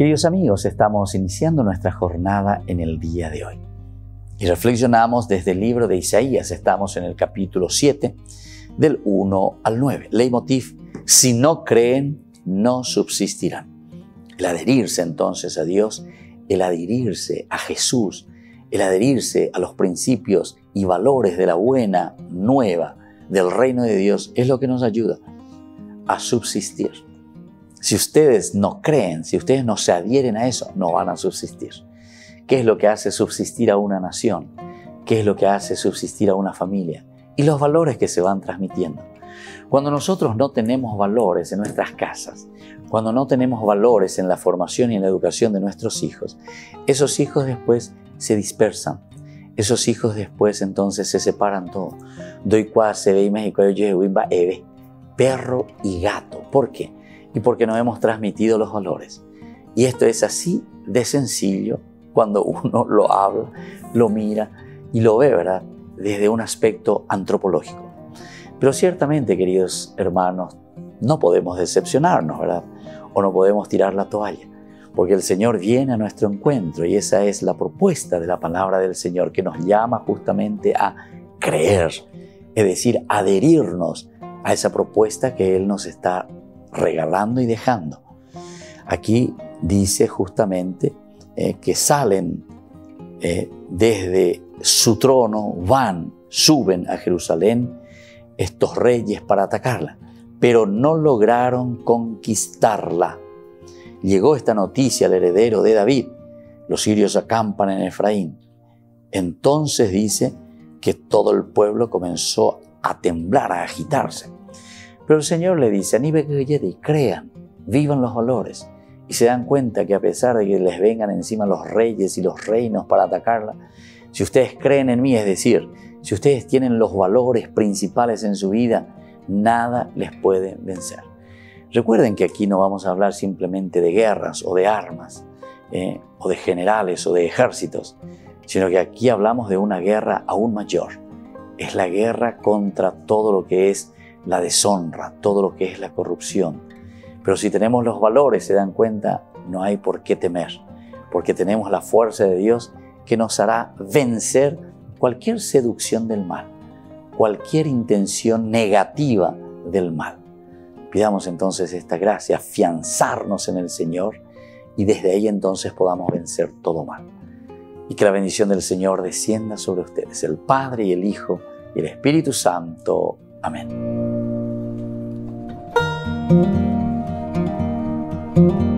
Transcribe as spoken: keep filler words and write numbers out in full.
Queridos amigos, estamos iniciando nuestra jornada en el día de hoy y reflexionamos desde el libro de Isaías. Estamos en el capítulo siete, del uno al nueve. Leitmotiv: si no creen, no subsistirán. El adherirse entonces a Dios, el adherirse a Jesús, el adherirse a los principios y valores de la buena nueva del reino de Dios es lo que nos ayuda a subsistir. Si ustedes no creen, si ustedes no se adhieren a eso, no van a subsistir. ¿Qué es lo que hace subsistir a una nación? ¿Qué es lo que hace subsistir a una familia? Y los valores que se van transmitiendo. Cuando nosotros no tenemos valores en nuestras casas, cuando no tenemos valores en la formación y en la educación de nuestros hijos, esos hijos después se dispersan. Esos hijos después entonces se separan todo. Doy cuá se ve y México eve, perro y gato. ¿Por qué? Y porque no hemos transmitido los valores. Y esto es así de sencillo cuando uno lo habla, lo mira y lo ve, ¿verdad?, desde un aspecto antropológico. Pero ciertamente, queridos hermanos, no podemos decepcionarnos, ¿verdad? O no podemos tirar la toalla, porque el Señor viene a nuestro encuentro y esa es la propuesta de la palabra del Señor, que nos llama justamente a creer, es decir, adherirnos a esa propuesta que Él nos está regalando y dejando. Aquí dice justamente eh, que salen eh, desde su trono, van, suben a Jerusalén estos reyes para atacarla, pero no lograron conquistarla. Llegó esta noticia al heredero de David: los sirios acampan en Efraín. Entonces dice que todo el pueblo comenzó a temblar, a agitarse. Pero el Señor le dice: y crean, vivan los valores. Y se dan cuenta que a pesar de que les vengan encima los reyes y los reinos para atacarla, si ustedes creen en mí, es decir, si ustedes tienen los valores principales en su vida, nada les puede vencer. Recuerden que aquí no vamos a hablar simplemente de guerras o de armas, eh, o de generales o de ejércitos, sino que aquí hablamos de una guerra aún mayor. Es la guerra contra todo lo que es la deshonra, todo lo que es la corrupción. Pero si tenemos los valores, se dan cuenta, no hay por qué temer, porque tenemos la fuerza de Dios que nos hará vencer cualquier seducción del mal, cualquier intención negativa del mal. Pidamos entonces esta gracia, afianzarnos en el Señor y desde ahí entonces podamos vencer todo mal. Y que la bendición del Señor descienda sobre ustedes, el Padre y el Hijo y el Espíritu Santo. Amén.